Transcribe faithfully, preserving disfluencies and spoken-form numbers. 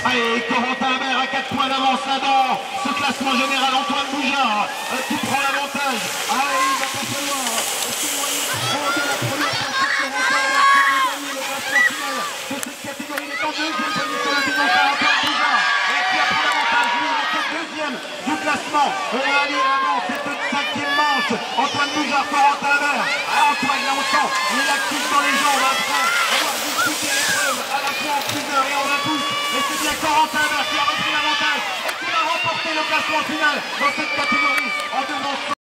Allez, Corentin Imbert à quatre points d'avance là dans ce classement général. Antoine Boujard euh, qui prend l'avantage. Allez, il va pas falloir s'éloigner trop de la première place. Corentin Imbert qui veut gagner le classement final de cette catégorie. Il est en deuxième position le binôme par Antoine Boujard et qui a pris l'avantage. Lui, il est deuxième du classement. Et allez, avant cette cinquième manche. Antoine Boujard, Corentin Imbert. Ah, Antoine, là on sent, il active dans les jambes après avoir disputé l'épreuve à la fois en plusieurs et en un tous. Et c'est bien Corentin Imbert qui a repris l'avantage et qui va remporter le classement final dans cette catégorie en devant